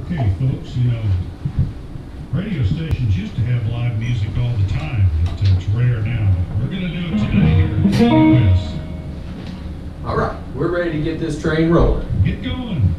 Okay, folks, you know, radio stations used to have live music all the time, but it's rare now. We're going to do it today here at KEOS. All right, we're ready to get this train rolling. Get going.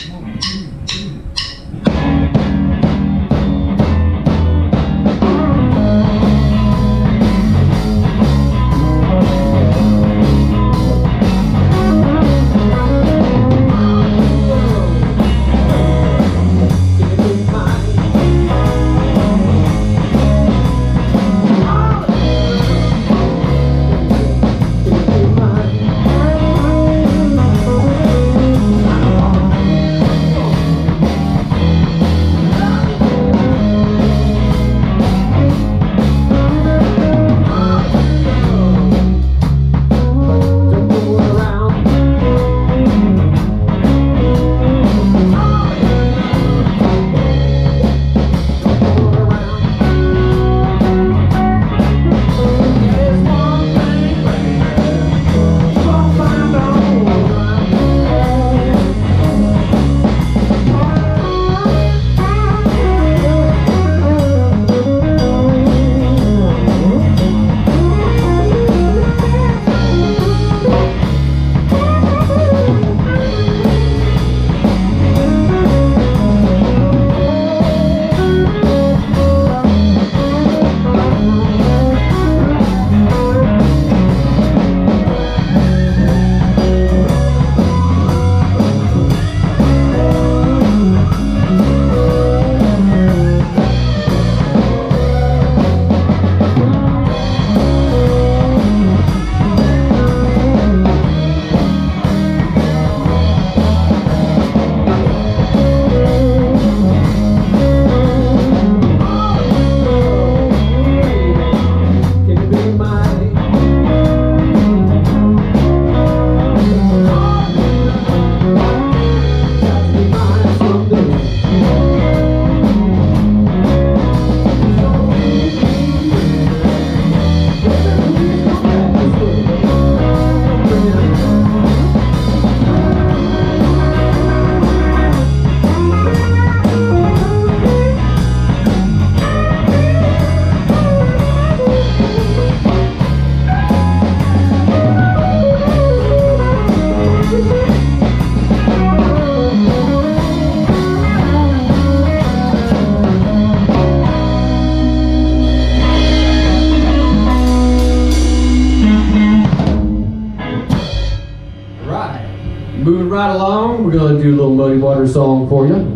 Moving right along, we're going to do a little Muddy Water song for you.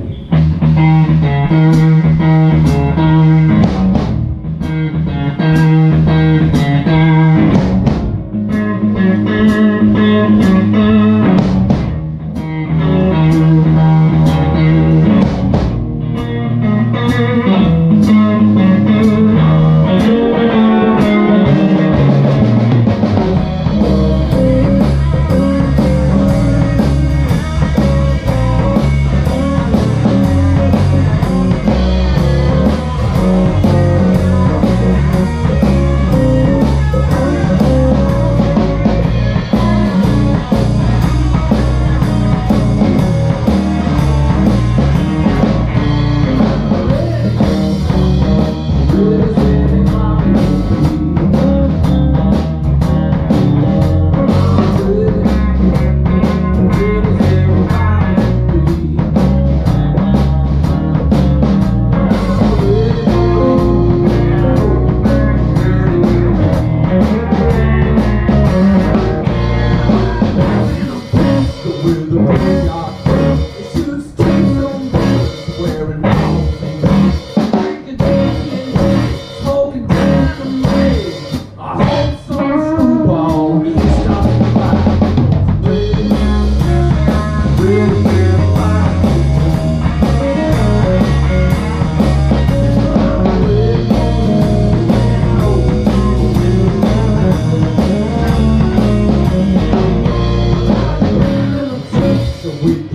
We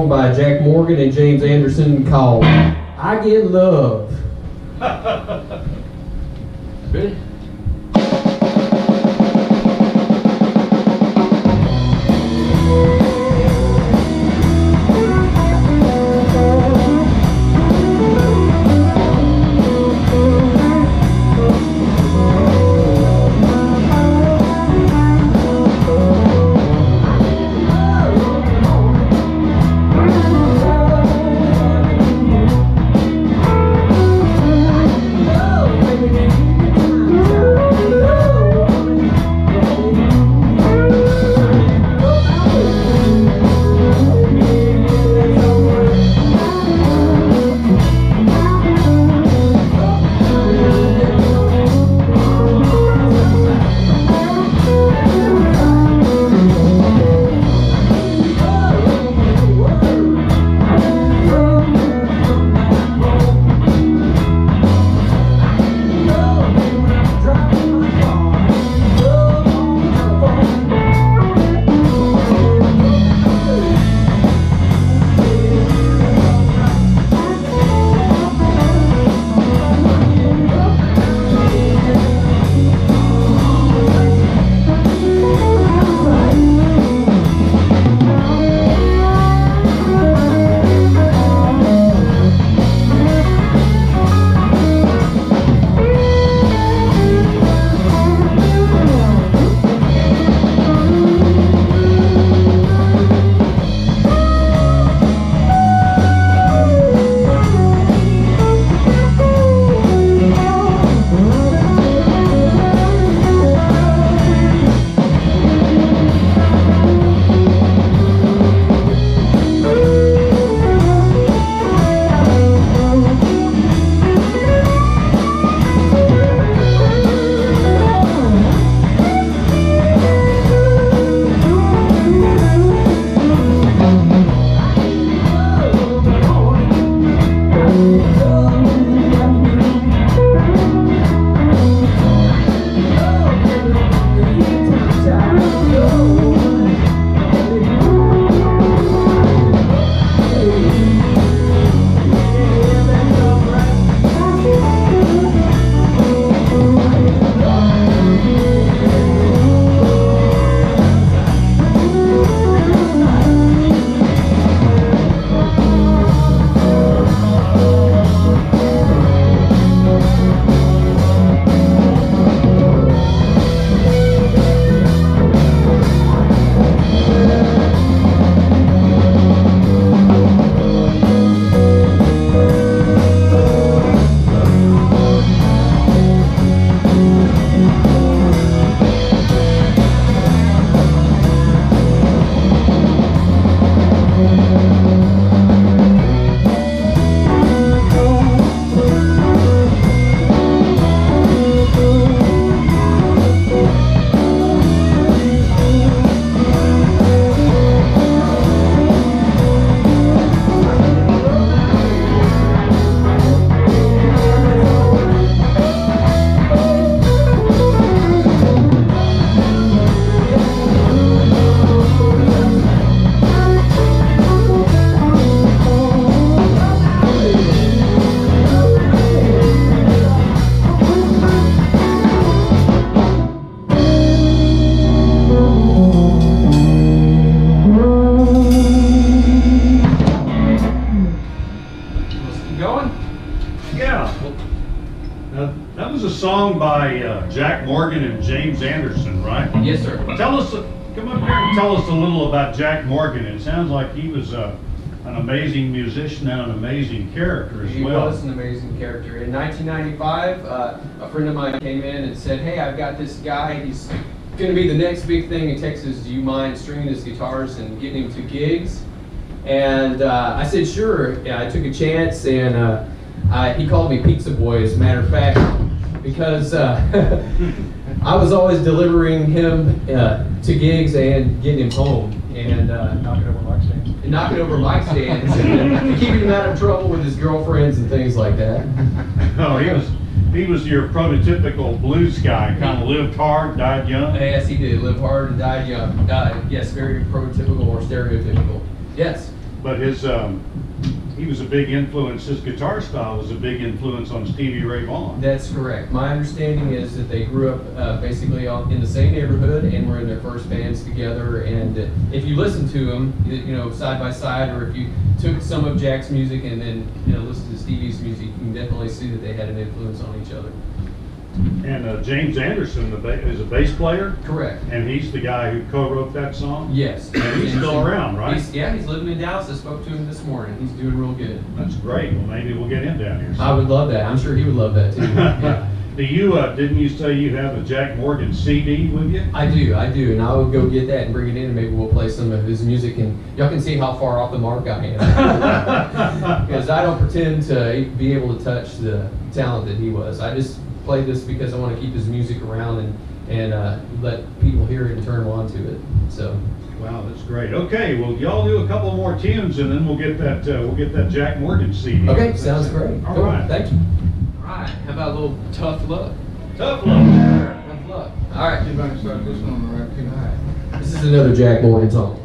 song by Jack Morgan and James Anderson called I Get Love. Ready? Song by Jack Morgan and James Anderson, right? Yes, sir. Tell us, come up here and tell us a little about Jack Morgan. It sounds like he was an amazing musician and an amazing character as well. He was an amazing character. In 1995, a friend of mine came in and said, "Hey, I've got this guy. He's going to be the next big thing in Texas. Do you mind stringing his guitars and getting him to gigs?" And I said, "Sure." Yeah, I took a chance, and he called me Pizza Boy, as a matter of fact, because I was always delivering him to gigs and getting him home, and knocking over mic stands, and keeping him out of trouble with his girlfriends and things like that. Oh, he was your prototypical blues guy. Kind of lived hard, died young. Yes, he did. Lived hard and died young. Yes, very prototypical or stereotypical. Yes. but he was a big influence. His guitar style was a big influence on Stevie Ray Vaughan. That's correct. My understanding is that they grew up basically in the same neighborhood and were in their first bands together. And if you listen to them, you know, side by side, or if you took some of Jack's music and then listen to Stevie's music, you can definitely see that they had an influence on each other. And James Anderson is a bass player. Correct. And he's the guy who co-wrote that song. Yes. And he's still around, right? He's living in Dallas. I spoke to him this morning. He's doing real good. That's great. Well, maybe we'll get him down here. I would love that. I'm sure he would love that too. Yeah. Do you? Didn't you say you have a Jack Morgan CD with you? I do, and I will go get that and bring it in, and maybe we'll play some of his music, and y'all can see how far off the mark I am. Because I don't pretend to be able to touch the talent that he was. I just play this because I want to keep his music around and let people hear it and turn on to it. So. Wow, that's great. Okay, well, y'all do a couple more tunes, and then we'll get that Jack Morgan CD. Okay, sounds great. All cool. right. Thank you. All right, how about a little Tough Luck? Tough luck. Tough Luck. All right. You're going to start this one on the right too. All right. This is another Jack Morgan song.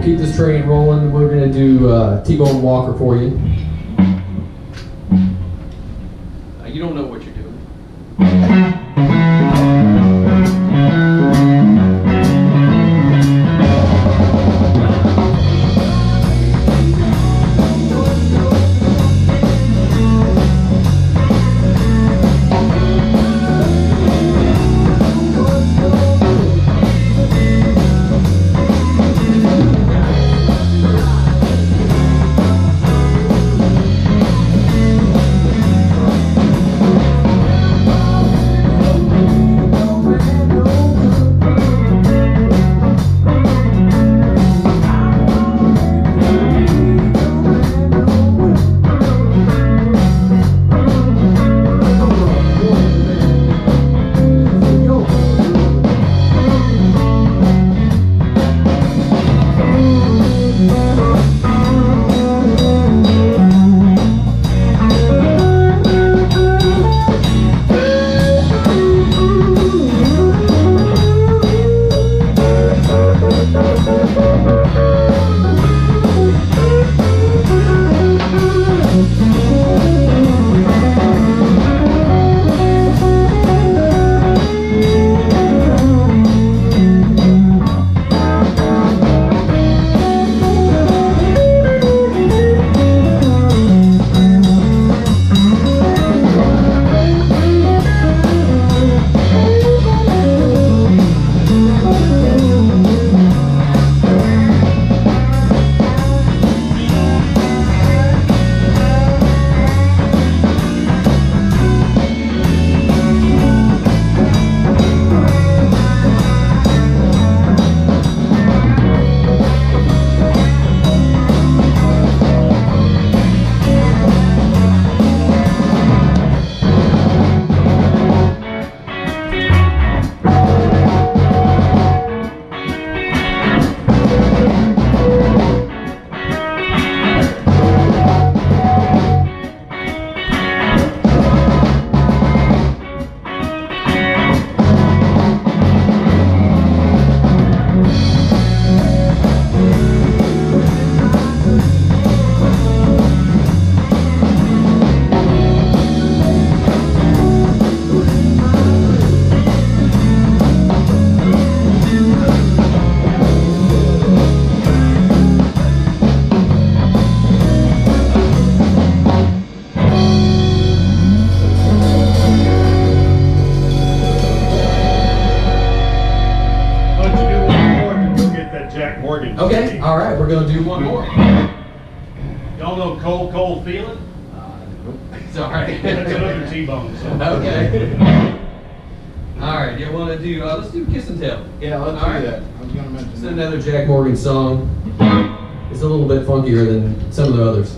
we'll keep this train rolling. We're going to do T-Bone Walker for you. You don't know what you're doing. Okay, all right, we're going to do one more. Y'all know Cold Feeling? It's all right. That's another T-Bone song. Okay. All right, you want to do, let's do Kiss and Tell. Yeah, let's All do right. that. I was going to mention It's that. another Jack Morgan song. It's a little bit funkier than some of the others.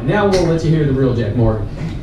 now we'll let you hear the real Jack Morgan.